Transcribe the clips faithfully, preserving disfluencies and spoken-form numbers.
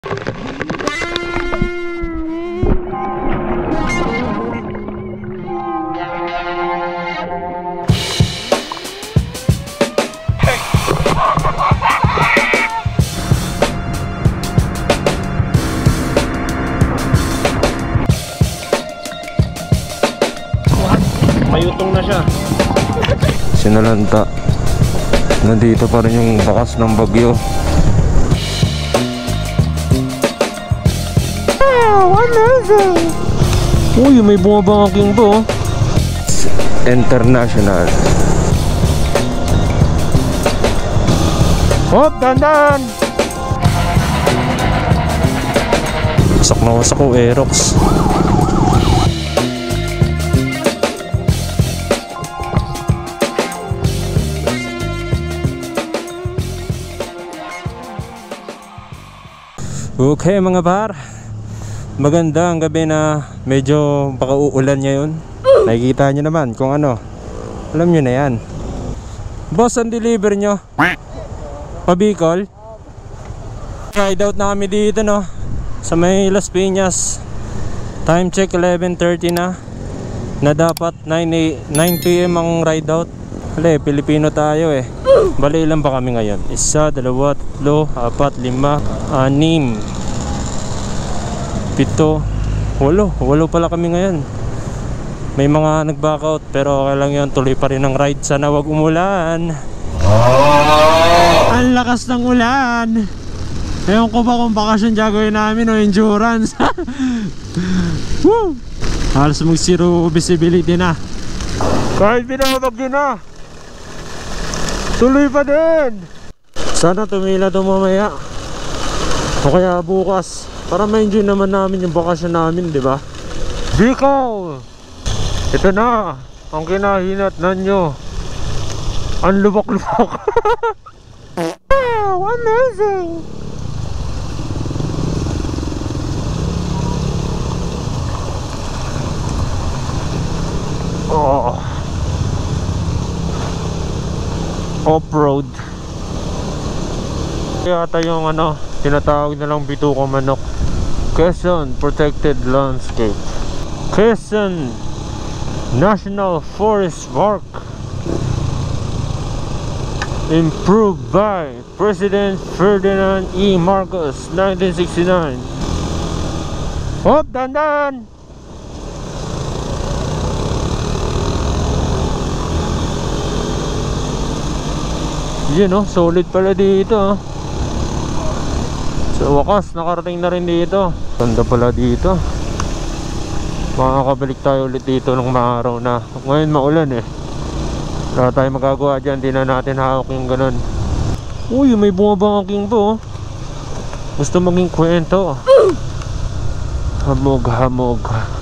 Mayutong na siya. Sinalanta. Nandito pa rin yung bakas ng bagyo. Wow, amazing! Uy, may bumabangking po. International. Hop, dandan! Wasak na wasak ko, Aerox. Okay mga par, magandang gabi na medyo baka uulan ngayon. Nakikita nyo naman kung ano. Alam nyo na yan. Boss, ang deliver nyo pa Bicol. Ride out na kami dito no, sa may Las Piñas. Time check eleven thirty na. Na dapat nine p m ang ride out. Hali, Pilipino tayo eh. Bali ilan ba kami ngayon? Isa, dalawa, tatlo, apat, lima, anim, pito, walo. Walo pala kami ngayon. May mga nag-back out pero okay lang yun. Tuloy pa rin ang ride. Sana wag umulan. Ang lakas ng ulan. Ewan ko ba kung bakasyon gagawin namin o endurance. Woo! Halos mag zero visibility na. Kahit binabagyo na, tuloy pa din. Sana tumila ito mamaya o kaya bukas para ma-enjoy naman namin yung bakasyon namin, di ba? Bicol! Ito na ang kinahinatnan nyo. Ang lubak-lubak. Wow, amazing! Oh, off-road. Yata yung ano, tinatawag na lang bituko manok. Quezon Protected Landscape, Quezon National Forest Park, improved by President Ferdinand E. Marcos nineteen sixty-nine. Hop, dandan! Yun no, solid pala dito oh. Sa wakas, nakarating na rin dito. Ganda pala dito. Makakabalik tayo ulit dito ng maaraw na. Ngayon maulan eh. Wala tayo magagawa dyan, di na natin hawak yung ganun. Uy, may bumabangking po oh. Gusto maging kwento. Hamog, hamog.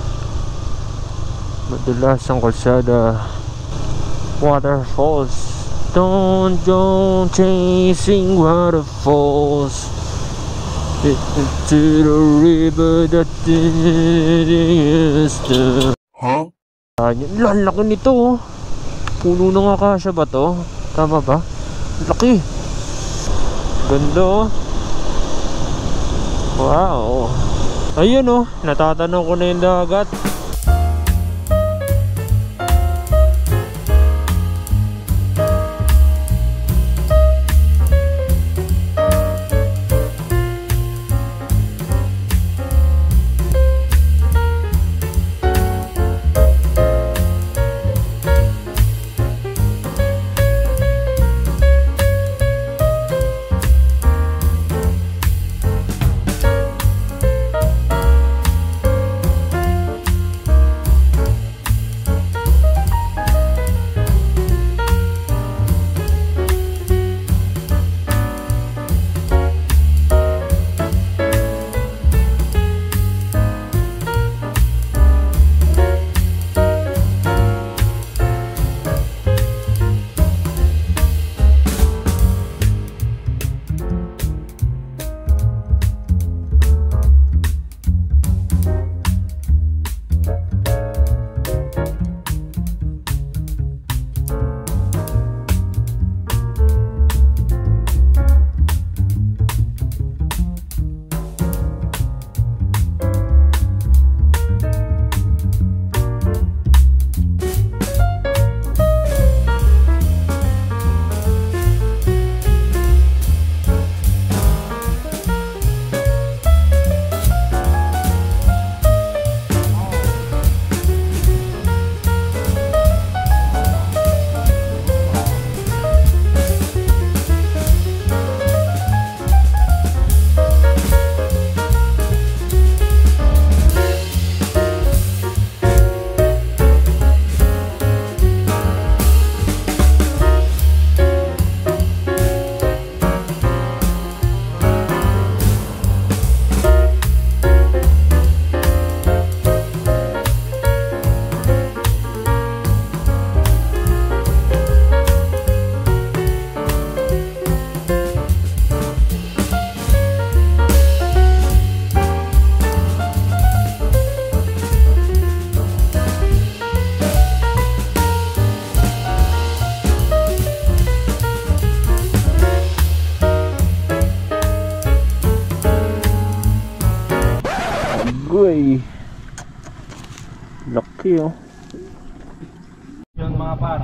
Madulas ang kalsada. Waterfalls. Don't go chasing waterfalls into the river that is the... Huh? Lalaki nito oh. Puno ng akasya ba to? Tama ba? Laki. Ganda oh. Wow. Ayun oh, natatanong ko na yung dagat. Uy. Laki oh. Yun mga par.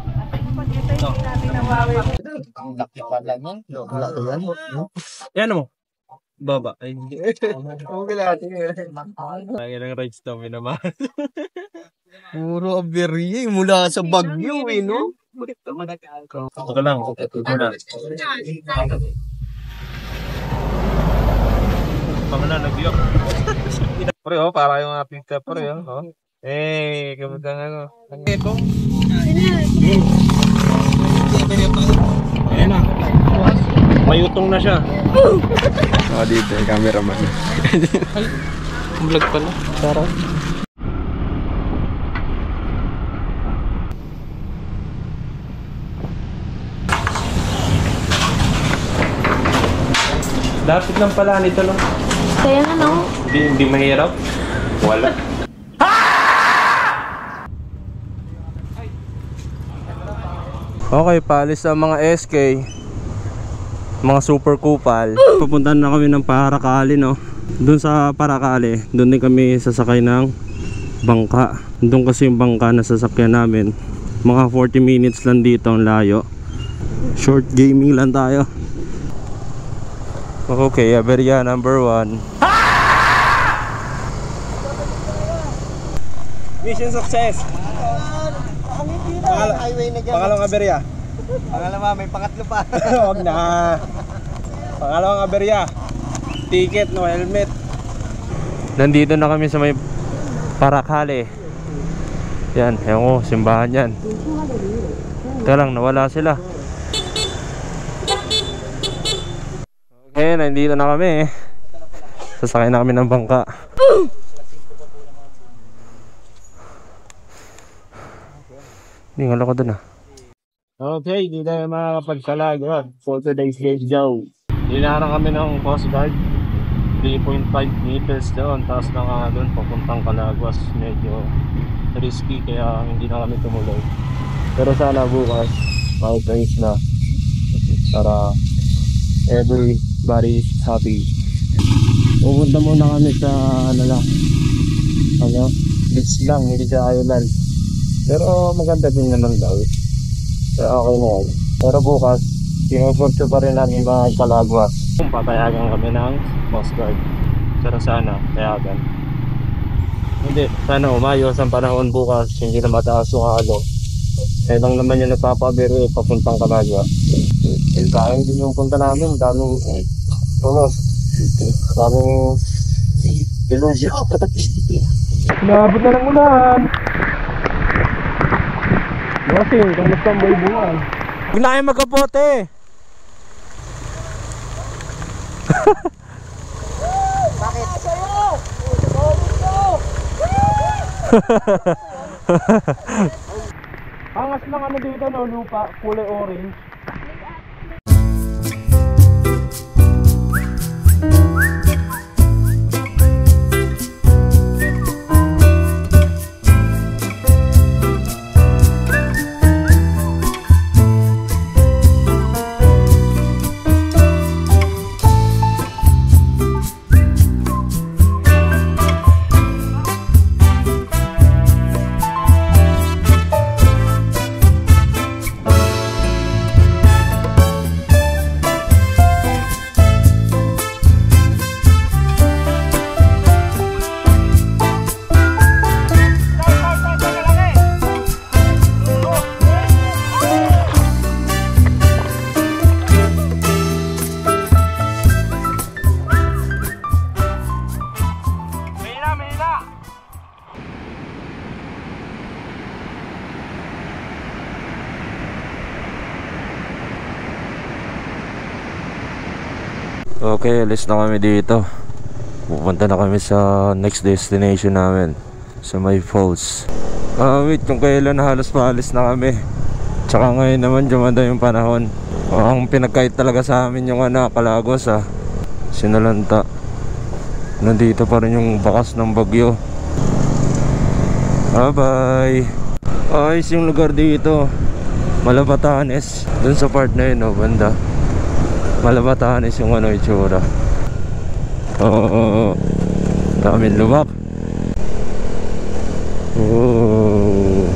Ang laki pala niya. Laki yan. Yan mo. Baba. Ay, hindi. Okay lang. Lagi ng rides daw minamahal. Puro aberya eh. Mula sa Bagyo eh, no? Ito lang. Ito lang. Pamana nag-vlog. Pre, oh, para yung ating step, pre, oh. Eh, kamusta nga, ano? Ito? Ayan na. May utong na siya. Oh, dito yung cameraman. Vlog pala. Sarap. Lapit lang pala nito lang. Kaya nga no? Hindi, hindi mahirap. Wala. Okay, paalis ang mga S K. Mga super kupal. Pupuntahan na kami ng Paracali, no? Doon sa Paracali, doon din kami sasakay ng bangka. Doon kasi yung bangka na sasakyan namin. Mga forty minutes lang dito ang layo. Short gaming lang tayo. Okay, Aberya number one. Mission success. Pangal- highway na dyan. Pangalawang Aberya. Pangalawa, may pangatlo pa. Huwag na. Pangalawang Aberya. Ticket, no helmet. Nandito na kami sa may Paracali. Yan, ewan ko, simbahan yan. Ito lang, nawala sila. Okay, nandito na kami. Sasakay na kami ng bangka. Hindi nga ako dun ah. Okay, di tayo makakapagsalag for today's video. Dinarang kami ng Coast Guard three point five meters doon, tapos na nga doon papuntang Calaguas. Medyo risky kaya hindi na kami tumuloy. Pero sana bukas kahit race na para everybody is happy. Pupunta muna kami sa ano lang, ano, beach lang, hindi sa island. Pero maganda din naman daw. Kaya okay na yan. Pero bukas, pinupurto pa rin namin mga Calaguas. Papayagan kami ng Coast Guard. Pero sana, payagan. Hindi, sana umayos ang panahon bukas. Hindi na mataas yung halo. Eh lang naman yung nagpapabiro eh, papuntang Calaguas. Eh, kaya din yung punta namin. Daming tulos. Daming ilusyo. Naabot na ng ulan. Nosing, kamusta ang buhay-buhay? Huwag na kayo magkapote! Bakit? Angas lang ano dito no, lupa, kulay orange. Okay, alis na kami dito. Pupunta na kami sa next destination namin, sa May Falls. Ah, wait, kung kailan halos paalis na kami. Tsaka ngayon naman dumanda yung panahon. Oh, ang pinagkait talaga sa amin yung ano, Calaguas ah. Sinalanta. Nandito pa rin yung bakas ng bagyo. Bye bye. Ayos yung lugar dito. Malabatanes. Dun sa part na yun, oh, banda. Malabatanes yung ano, itsura. Oo. Daming lubak. Oh.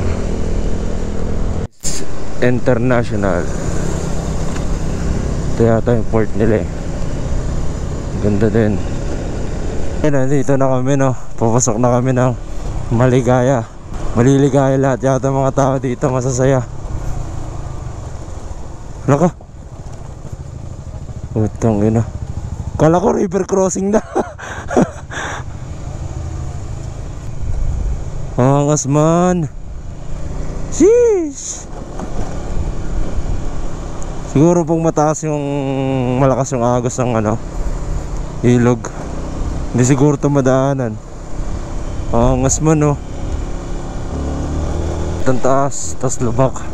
International. Ito yata yung port nila eh. Ganda din. Ayun, dito na kami no. Papasok na kami ng Maligaya. Maliligaya lahat yata mga tao dito. Masasaya. Wala ka. Utang ina. Kala ko river crossing na. Angas man. Sheesh. Siguro pong mataas yung malakas yung agos ng ano ilog. Hindi siguro ito madaanan. Angas man oh. Tantaas, tas lubak.